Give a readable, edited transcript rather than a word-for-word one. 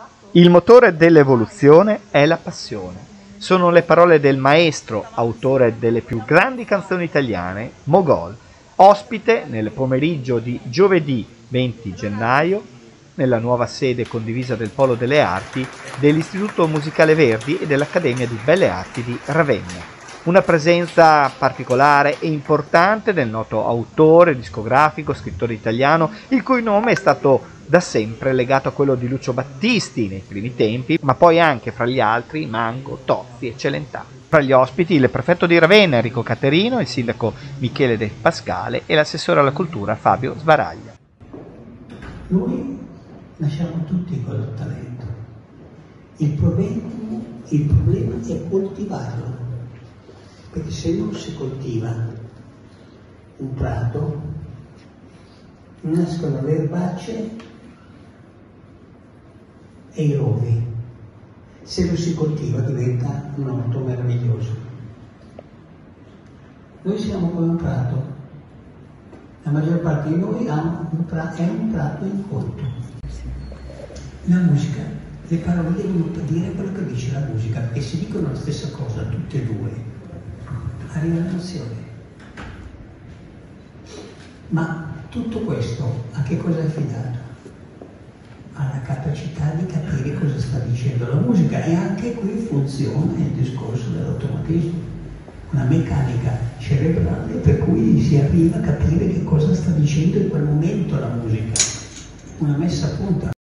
Il motore dell'evoluzione è la passione. Sono le parole del maestro, autore delle più grandi canzoni italiane, Mogol, ospite nel pomeriggio di giovedì 20 gennaio, nella nuova sede condivisa del Polo delle Arti, dell'Istituto Musicale Verdi e dell'Accademia di Belle Arti di Ravenna. Una presenza particolare e importante del noto autore, discografico, scrittore italiano, il cui nome è stato da sempre legato a quello di Lucio Battisti nei primi tempi, ma poi anche fra gli altri Mango, Tozzi e Celentano. Fra gli ospiti il prefetto di Ravenna Enrico Caterino, il sindaco Michele De Pascale e l'assessore alla cultura Fabio Svaraglia. Noi nasciamo tutti con il talento. Il problema è coltivarlo, perché se non si coltiva un prato, nascono le erbacce e i rovi. Se lo si coltiva diventa un orto meraviglioso. Noi siamo come un prato. La maggior parte di noi è un prato incolto. La musica, le parole devono dire quello che dice la musica, perché se dicono la stessa cosa tutte e due, arriva l'emozione. Ma tutto questo a che cosa è affidato? Alla capacità di capire cosa sta dicendo la musica, e anche qui funziona il discorso dell'automatismo, una meccanica cerebrale per cui si arriva a capire che cosa sta dicendo in quel momento la musica, una messa a punta.